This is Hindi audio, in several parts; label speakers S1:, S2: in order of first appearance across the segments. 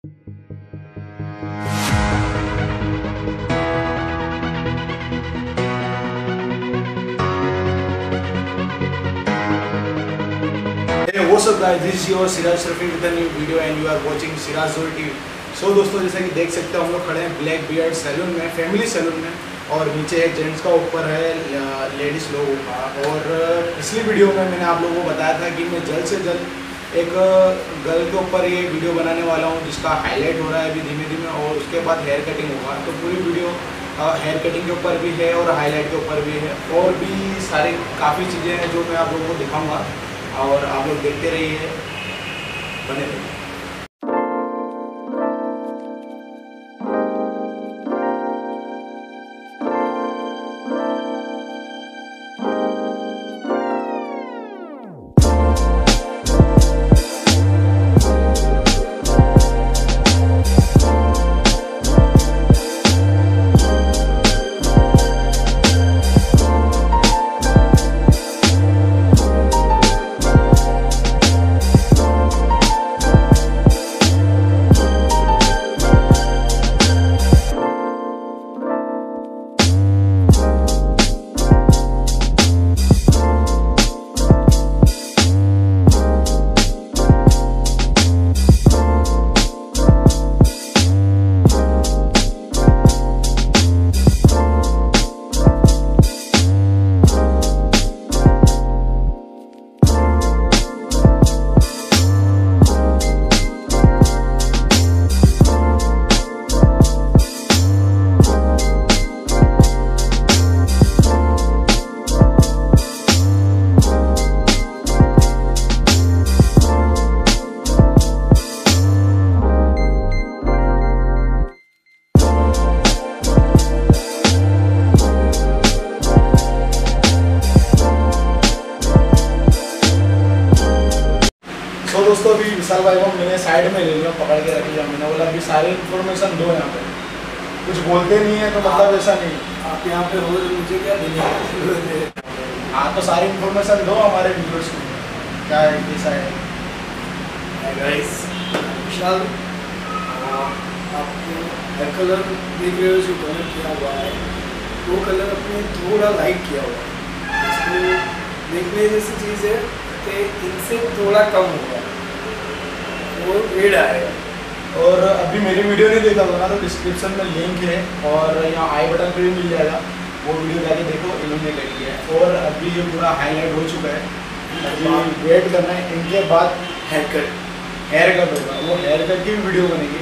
S1: Hey, what's up guys, this is your Siraz with a new video and you are watching sirazoey TV। सो दोस्तों, जैसा कि देख सकते हो हम लोग खड़े हैं ब्लैक बियर्ड सैलून में, फैमिली सैलून में, और नीचे एक जेंट्स का, ऊपर है लेडीज़ लोगों का। और पिछली वीडियो में मैंने आप लोगों को बताया था कि मैं जल्द से जल्द एक गर्ल के ऊपर ये वीडियो बनाने वाला हूँ जिसका हाईलाइट हो रहा है अभी धीमे धीमे, और उसके बाद हेयर कटिंग होगा। तो पूरी वीडियो हेयर कटिंग के ऊपर भी है और हाईलाइट के ऊपर भी है, और भी सारी काफ़ी चीज़ें हैं जो मैं आप लोगों को दिखाऊँगा, और आप लोग देखते रहिए, बने रहिए। तो दोस्तों, अभी विशाल भाई को मैंने साइड में ले लिया, पकड़ के रख लिया। मैंने बोला अभी सारी इन्फॉर्मेशन दो, यहाँ पे कुछ बोलते नहीं है तो मतलब ऐसा नहीं,
S2: आप यहाँ पे रोज मुझे क्या देने।
S1: हाँ, तो सारी इन्फॉर्मेशन दो हमारे व्यूअर्स को, क्या है कैसा है।
S2: गाइस, विशाल, आपको हेयर कलर देख रहे हो, जो कलर किया हुआ है वो कलर अपने थोड़ा लाइट किया हुआ है। इसको देखने जैसी चीज़ है कि इनसे थोड़ा कम होगा वो रेड आएगा।
S1: और अभी मेरी वीडियो नहीं देखा होगा ना, तो डिस्क्रिप्शन में लिंक है और यहाँ आई बटन पर भी मिल जाएगा, वो वीडियो जाके देखो, इन्होंने कर लिया है। और अभी ये पूरा हाईलाइट हो चुका है, अभी वेट करना है, इनके बाद हेयर कट होगा, वो हेयर कट की भी वीडियो बनेगी।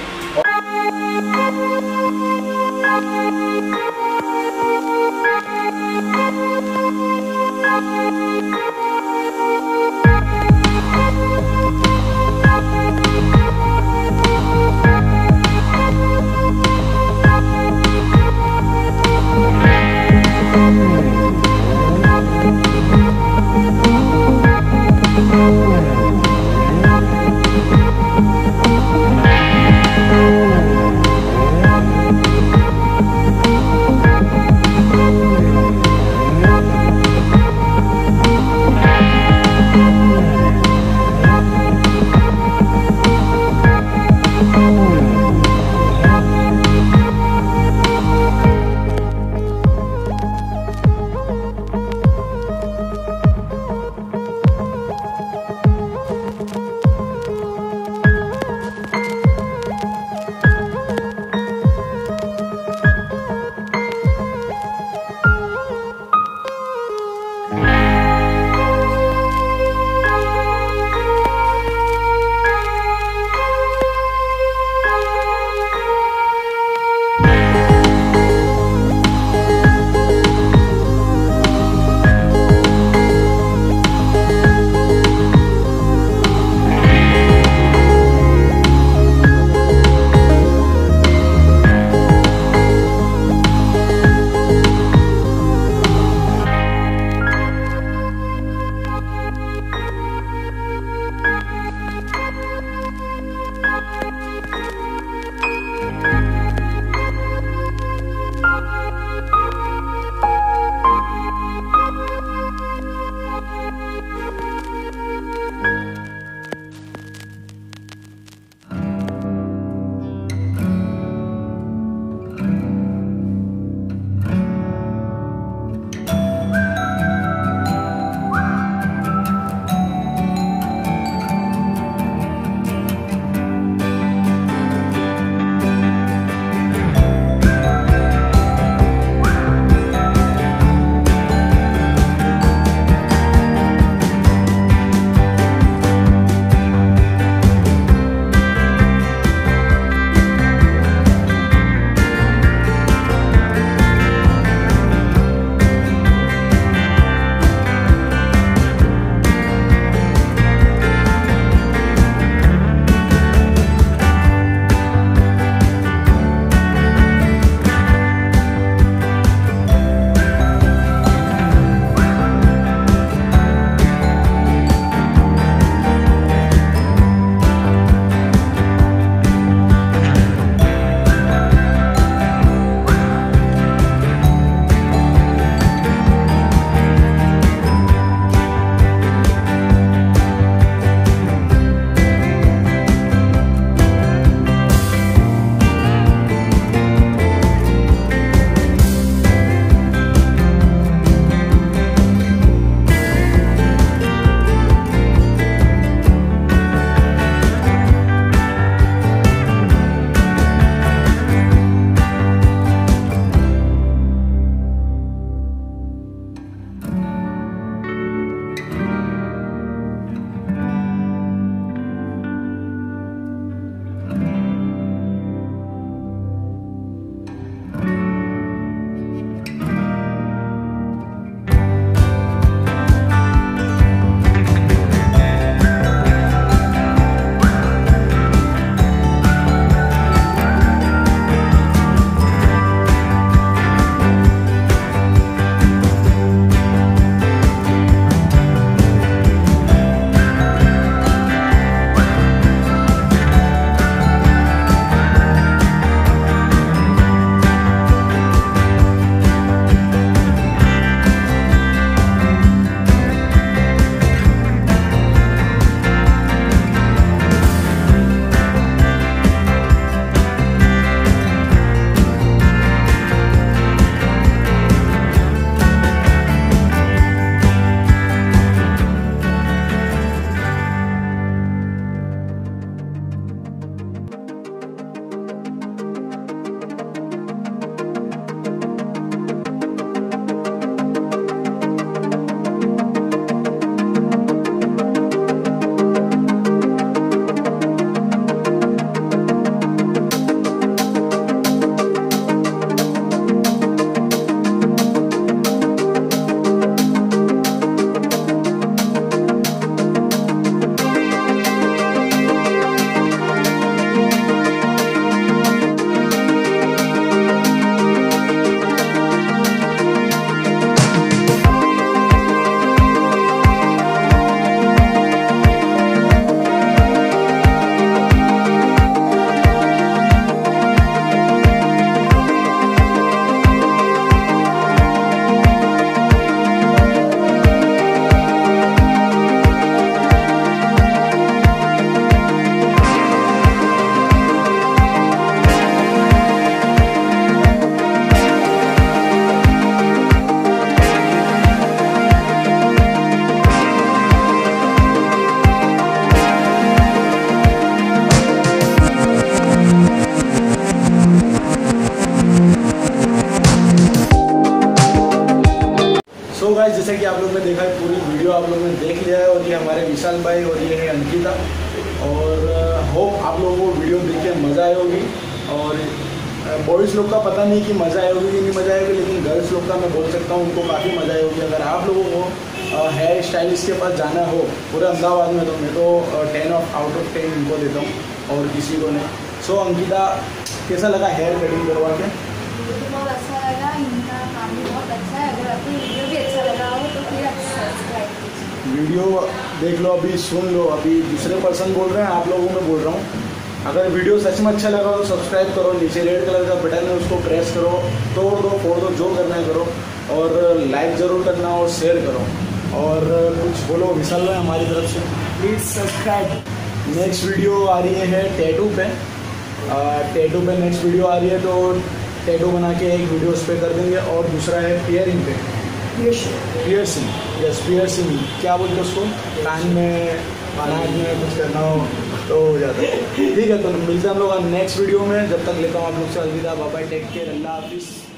S1: गाइस, जैसा कि आप लोग ने देखा है, पूरी वीडियो आप लोगों ने देख लिया है। और ये हमारे विशाल भाई और ये है अंकिता। और होप आप लोगों को वीडियो देख के मज़ा आई होगी। और बॉयज़ लोग का पता नहीं कि मज़ा आई होगी कि नहीं मज़ा आएगी, लेकिन गर्ल्स लोग का मैं बोल सकता हूँ उनको काफ़ी मज़ा आई होगी। अगर आप लोगों को हेयर स्टाइलिस्ट के पास जाना हो पूरे अहमदाबाद में, तो मैं तो 10 आउट ऑफ 10 इनको देता हूँ और किसी को नहीं। सो अंकिता, कैसा लगा हेयर कटिंग करवा के?
S3: मुझे तो बहुत अच्छा लगा, इनका काम भी बहुत अच्छा है। अगर आपको वीडियो भी अच्छा लगा हो तो फिर आप सब्सक्राइब कीजिए।
S1: वीडियो देख लो, अभी सुन लो, अभी दूसरे पर्सन बोल रहे हैं, आप लोगों में बोल रहा हूँ। अगर वीडियो सच में अच्छा लगा तो सब्सक्राइब करो, नीचे रेड कलर का बटन है उसको प्रेस करो, तोड़ दो फोड़ दो जो करना है करो, और लाइक ज़रूर करना और शेयर करो। और कुछ बोलो विशाल भाई हमारी तरफ से।
S2: Please subscribe.
S1: नेक्स्ट वीडियो आ रही है टैटू पे। टैटू पे नेक्स्ट वीडियो आ रही है, तो टैटू बना के एक वीडियो उस पर कर देंगे। और दूसरा है पियरिंग पे, पियर्सिंग। यस, पियर्सिंग क्या बोलते हैं उसको, कान में नाक में कुछ करना हो तो हो जाता है। ठीक है, तो मिलते हैं हम लोग नेक्स्ट वीडियो में। जब तक लेता हूँ आप लोग से अलविदा, बाय बाय, टेक केयर, अल्लाह हाफिज़।